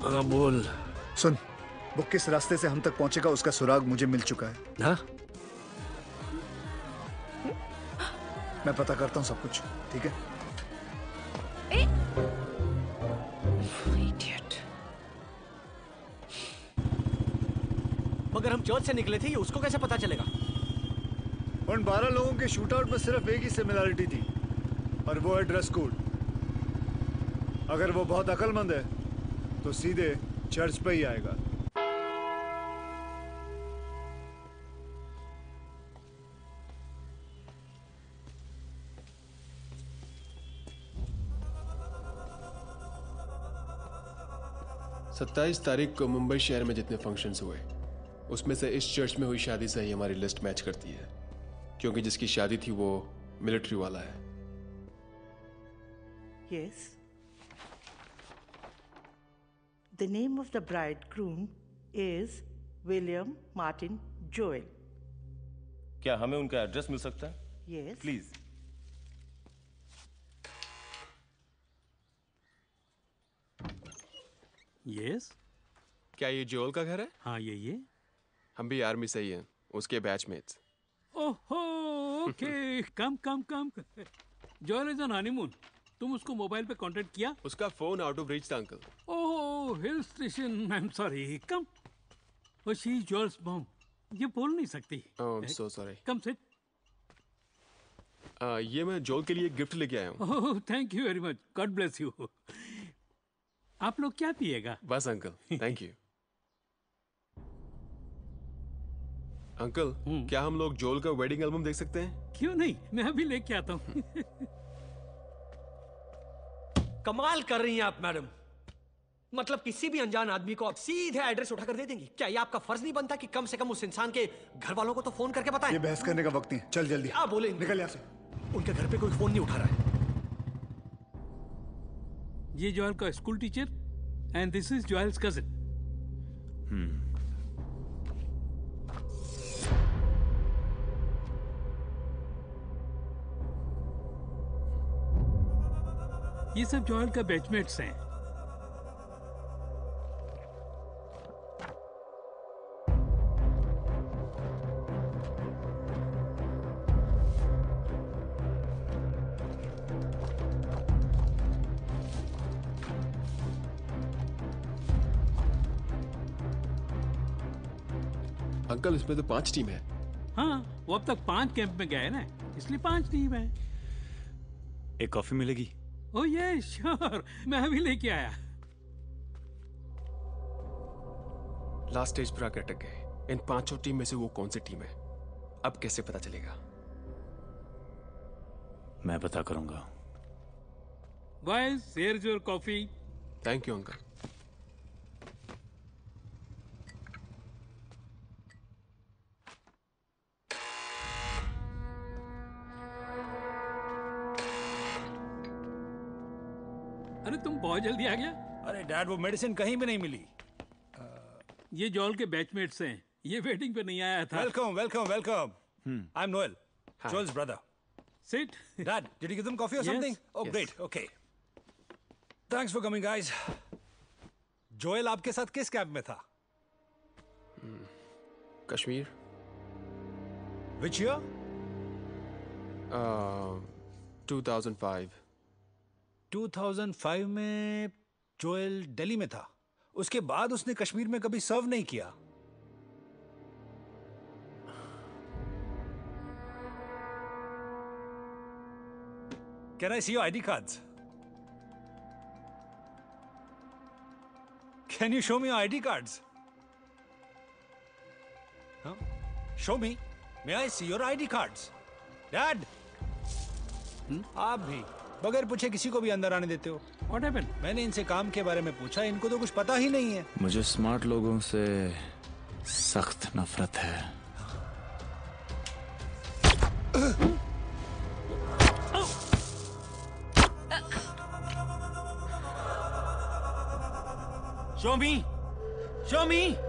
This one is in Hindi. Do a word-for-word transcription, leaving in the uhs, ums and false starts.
हाँ बोल। सुन, वो किस रास्ते से हम तक पहुंचेगा उसका सुराग मुझे मिल चुका है। हाँ? मैं पता करता हूँ सब कुछ, ठीक है? Idiot. मगर हम चर्च से निकले थे, ये उसको कैसे पता चलेगा? उन बारह लोगों के शूट आउट में सिर्फ एक ही सिमिलरिटी थी और वो है ड्रेस कोड। अगर वो बहुत अक्लमंद है तो सीधे चर्च पे ही आएगा। सत्ताईस तारीख को मुंबई शहर में जितने फंक्शंस हुए उसमें से इस चर्च में हुई शादी से ही हमारी लिस्ट मैच करती है, क्योंकि जिसकी शादी थी वो मिलिट्री वाला है। Yes. The name of the bridegroom is William Martin Joel. क्या हमें उनका एड्रेस मिल सकता है? Yes. प्लीज। यस। क्या ये जोल का घर है? हाँ ये ये हम भी आर्मी से ही हैं, उसके बैचमेट्स। ओहो okay come come come Joel is on honeymoon. तुम उसको मोबाइल पे कांटेक्ट किया? उसका फोन आउट ऑफ रीच था uncle. Oh hill station, I am sorry. Come, oh she is Joel's mom. ये बोल नहीं सकती। Oh I am so sorry. Come sit. ये मैं जोल के लिए गिफ्ट लेके आया हूँ। Oh thank you very much, god bless you. आप लोग क्या पिएगा? बस अंकल, थैंक यू। अंकल, क्या हम लोग जोल का वेडिंग एल्बम देख सकते हैं? क्यों नहीं, मैं अभी लेके आता हूँ। कमाल कर रही हैं आप मैडम। मतलब किसी भी अनजान आदमी को आप सीधे एड्रेस उठाकर दे देंगी? क्या ये आपका फर्ज नहीं बनता कि कम से कम उस इंसान के घर वालों को तो फोन करके बताएं? ये बहस करने का वक्त नहीं है, चल जल्दी। क्या बोले? निकल यहाँ से। उनके घर पे कोई फोन नहीं उठा रहा है। ये जोएल का school teacher and this is Joel's cousin. Hmm. ये सब जोएल का बैचमेट्स हैं। अंकल इसमें तो पांच टीम है। हाँ वो अब तक पांच कैंप में गए ना, इसलिए पांच टीम है। एक कॉफी मिलेगी? ओह ये श्योर, मैं अभी लेके आया। लास्ट स्टेज पर आकर अटक गए। इन पांचों टीम में से वो कौन सी टीम है, अब कैसे पता चलेगा? मैं पता करूंगा। Boys here is your coffee. Thank you uncle. अरे तुम बहुत जल्दी आ गया। अरे डैड वो मेडिसिन कहीं भी नहीं मिली। ये जोएल के बैचमेट्स हैं, ये वेटिंग पे नहीं आया था। Welcome welcome welcome. I am Noel, Joel's brother. Sit. Dad, did you give them coffee और something? Oh great, okay. Thanks for coming guys. Joel आपके साथ किस कैंप में था? Kashmir. Which year? Two thousand five. Two thousand five में जोएल दिल्ली में था। उसके बाद उसने कश्मीर में कभी सर्व नहीं किया। Can I see your I D cards? Can you show me your I D cards? Huh? Show me. May I see your I D cards? Dad. Hmm? आप भी बगैर पूछे किसी को भी अंदर आने देते हो। What happened? मैंने इनसे काम के बारे में पूछा, इनको तो कुछ पता ही नहीं है। मुझे स्मार्ट लोगों से सख्त नफरत है। Show me. Show me.